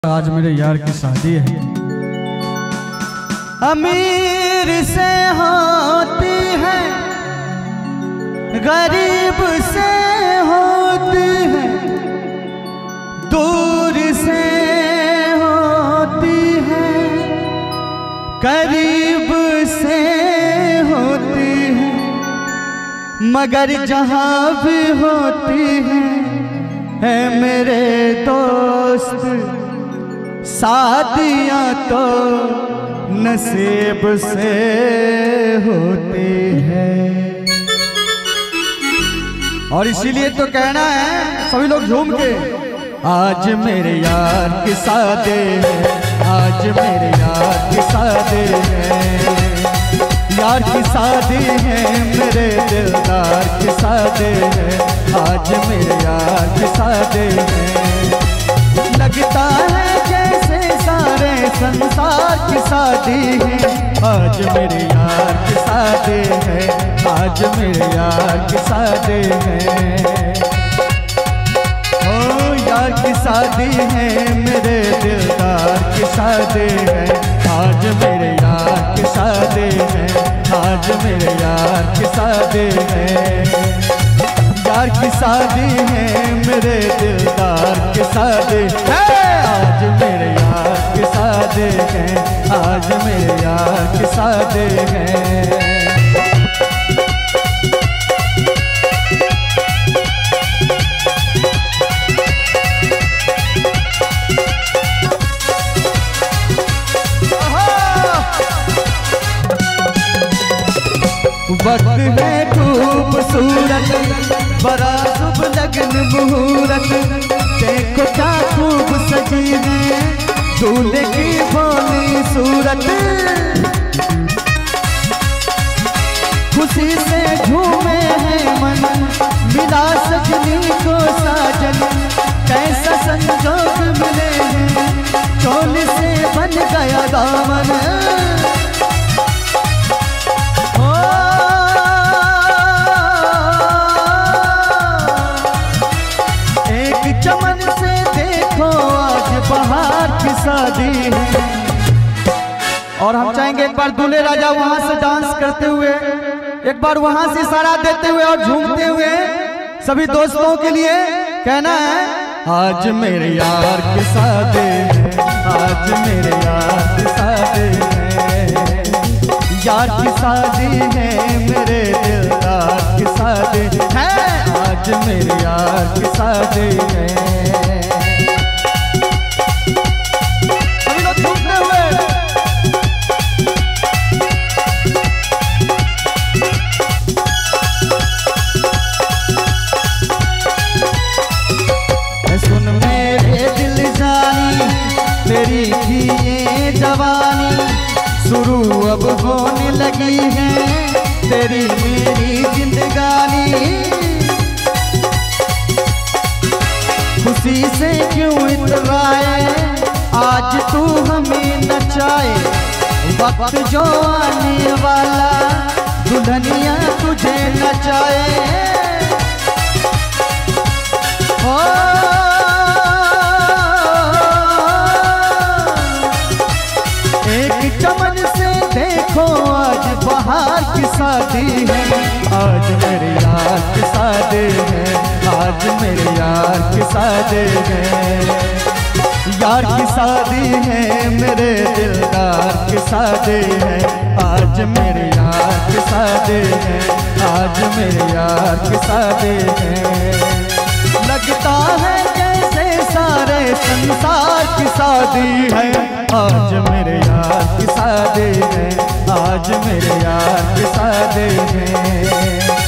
आज मेरे यार की शादी है। अमीर से होती है, गरीब से होती है, दूर से होती है, करीब से होती है, मगर जहाँ भी होती है मेरे दोस्त, शादियाँ तो नसीब से होती है। और इसीलिए तो कहना है सभी लोग झूम के, आज मेरे यार की शादी है, आज मेरे यार की शादी है, यार की शादी है, मेरे दिलदार की शादी है, आज मेरे यार की शादी है। लगता है जैसे सारे संसार की शादी है, आज मेरे यार की शादी है, आज मेरे यार की शादी है। ओ यार की शादी है, मेरे दिलदार की शादी है, आज मेरे यार की शादी है, आज मेरे यार की शादी है। यार की शादी है, मेरे दिलदार की शादी है, आज मेरे यार की शादी है, आज मेरे यार की शादी है। वक्त है खूबसूरत, बड़ा शुभ लगन मुहूर्त, देखो क्या खूब सजी है दूल्हे की भोली सूरत। खुशी से झूमे हैं मन, मिला सजनी को साजन, कैसा संजोग मिले हैं, चोली से बन गया दामन। चमन से देखो आज बहार की शादी है। और हम चाहेंगे एक बार दूल्हे राजा वहां से डांस करते हुए, एक बार वहां से इशारा देते हुए और झूमते हुए सभी दोस्तों के लिए कहना है, आज मेरे यार की शादी है, आज मेरे यार की शादी है, यार की शादी है, मेरे दिलदार की शादी है, आज मेरे यार की शादी है। सभी लोग झूमते हुए सुन मेरे दिल जानी, तेरी भी ये जवानी शुरू अब होने लगी है, तेरी मेरी जिंदगानी। खुशी से क्यों इतराए, आज तू हमें नचाए, वक्त जो आने वाला दुल्हनिया तुझे नचाए। एक चमन से देखो आज बहार की शादी है, आज मेरे यार की शादी है, आज मेरे यार की शादी है। यार की शादी है, मेरे दिलदार की शादी है, आज मेरे यार की शादी है, आज मेरे यार की शादी है। लगता है जैसे सारे संसार की शादी है, आज मेरे यार की शादी है, आज मेरे यार की शादी है।